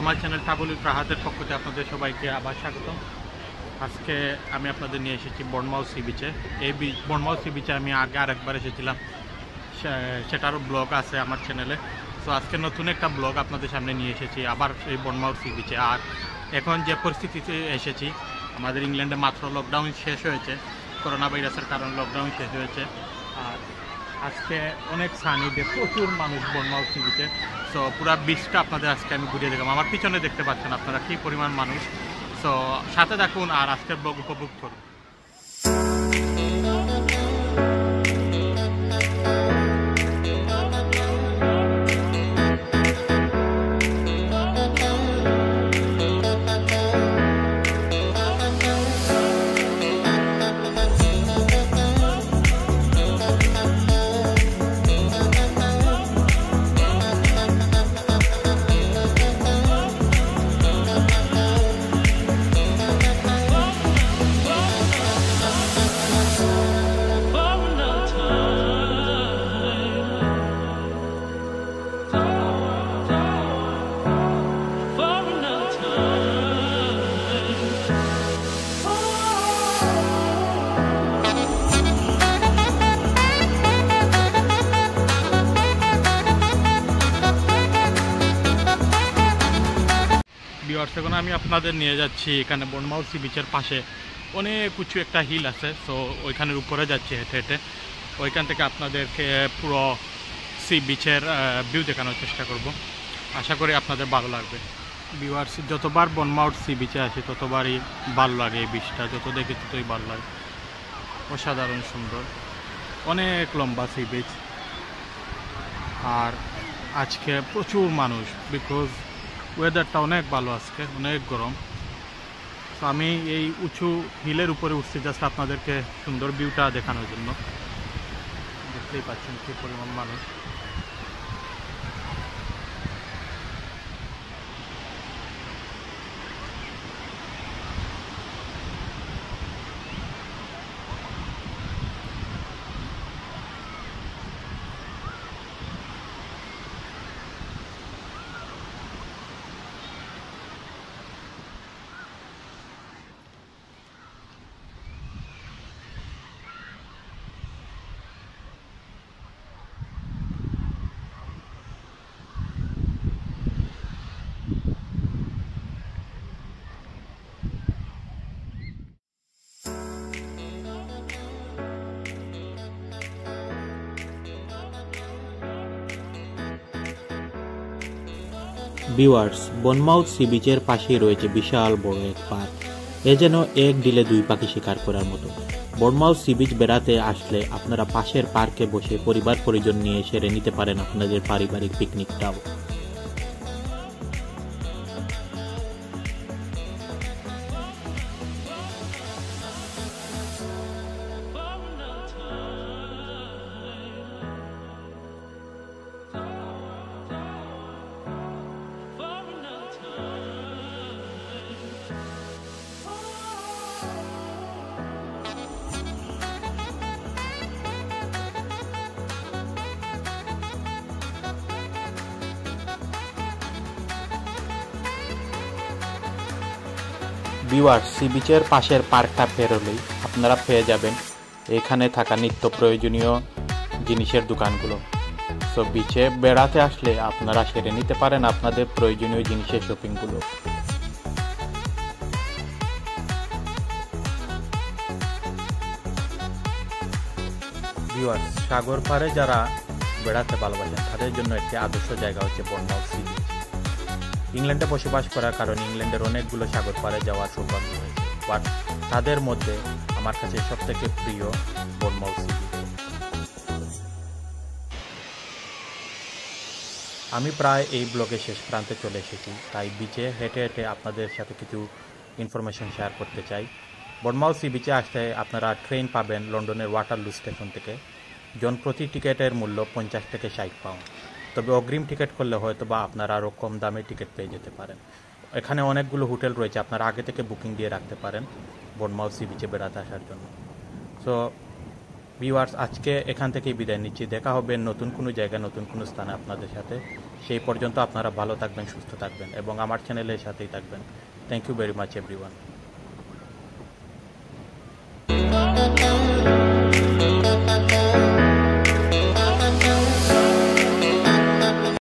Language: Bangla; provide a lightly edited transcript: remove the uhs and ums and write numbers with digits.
আমার চ্যানেল রাহাতের পক্ষ থেকে আপনাদের সবাইকে আবার স্বাগতম। আজকে আমি আপনাদের নিয়ে এসেছি বর্নমাউথ সি বিচে। এই বর্নমাউথ সি বিচে আমি আগে আরেকবার এসেছিলাম, সেটারও ব্লগ আছে আমার চ্যানেলে। তো আজকে নতুন একটা ব্লগ আপনাদের সামনে নিয়ে এসেছি আবার এই বর্নমাউথ সি বিচে। আর এখন যে পরিস্থিতিতে এসেছি, আমাদের ইংল্যান্ডে মাত্র লকডাউন শেষ হয়েছে, করোনা ভাইরাসের কারণে লকডাউন শেষ হয়েছে। আর আজকে অনেক সানি ডে, প্রচুর মানুষ বর্নমাউথ সি বিচে। সো পুরো বিচটা আপনাদের আজকে আমি ঘুরিয়ে দেখলাম। আমার পিছনে দেখতে পাচ্ছেন আপনারা কী পরিমাণ মানুষ। সো সাথে থাকুন আর আজকের ব্লগ উপভোগ করুন। এখন আমি আপনাদের নিয়ে যাচ্ছি এখানে বর্নমাউথ সি বিচের পাশে অনেক উঁচু একটা হিল আছে। সো ওইখানের উপরে যাচ্ছি হেঁটে হেঁটে। ওইখান থেকে আপনাদেরকে পুরো সি বিচের ভিউ দেখানোর চেষ্টা করব। আশা করি আপনাদের ভালো লাগবে। ভিউয়ার্স, যতবার বর্নমাউথ সি বিচে আসি ততবারই ভালো লাগে। এই বিচটা যত দেখি ততই ভালো লাগে, অসাধারণ সুন্দর, অনেক লম্বা সি বিচ। আর আজকে প্রচুর মানুষ, বিকজ ওয়েদারটা অনেক ভালো, আজকে অনেক গরম। তো আমি এই উঁচু হিলের উপরে উঠছি জাস্ট আপনাদেরকে সুন্দর ভিউটা দেখানোর জন্য। দেখতেই পাচ্ছেন কী পরিমাণ মানুষ। ভিউয়ার্স, বর্নমাউথ সি বিচের পাশেই রয়েছে বিশাল বড় এক পার্ক। এ যেন এক ডিলে দুই পাখি শিকার করার মতো। বর্নমাউথ সি বিচ বেড়াতে আসলে আপনারা পাশের পার্কে বসে পরিবার পরিজন নিয়ে সেরে নিতে পারেন আপনাদের পারিবারিক পিকনিকটাও। ভিউয়ার্স, সি বিচের পাশের পার্কটা পেরোলেই আপনারা পেয়ে যাবেন এখানে থাকা নিত্য প্রয়োজনীয় জিনিসের দোকানগুলো। সো বিচে বেড়াতে আসলে আপনারা সেরে নিতে পারেন আপনাদের প্রয়োজনীয় জিনিসের শপিংগুলো। ভিউয়ার্স, সাগর পাড়ে যারা বেড়াতে ভালোবাসেন তাদের জন্য একটি আদর্শ জায়গা হচ্ছে বর্নমাউথ সি বিচ। ইংল্যান্ডে বসবাস করার কারণে ইংল্যান্ডের অনেকগুলো সাগর পাড়ে যাওয়ার সৌভাগ্য হয়েছে, বাট তাদের মধ্যে আমার কাছে সবথেকে প্রিয় বর্নমাউথ সি বিচ। আমি প্রায় এই ব্লগের শেষ প্রান্তে চলে এসেছি, তাই বিচে হেঁটে হেঁটে আপনাদের সাথে কিছু ইনফরমেশন শেয়ার করতে চাই। বর্নমাউথ সি বিচে আসতে আপনারা ট্রেন পাবেন লন্ডনের ওয়াটারলু স্টেশন থেকে। জনপ্রতি টিকিটের মূল্য 50 থেকে 60 পাউন্ড। তবে অগ্রিম টিকিট করলে হয়তো বা আপনারা আরও কম দামে টিকিট পেয়ে যেতে পারেন। এখানে অনেকগুলো হোটেল রয়েছে, আপনারা আগে থেকে বুকিং দিয়ে রাখতে পারেন বর্নমাউথ সি বিচে বেড়াতে আসার জন্য। সো ভিউয়ার্স, আজকে এখান থেকেই বিদায় নিচ্ছি। দেখা হবে নতুন কোনো জায়গায়, নতুন কোনো স্থানে আপনাদের সাথে। সেই পর্যন্ত আপনারা ভালো থাকবেন, সুস্থ থাকবেন এবং আমার চ্যানেলের সাথেই থাকবেন। Thank you very much everyone.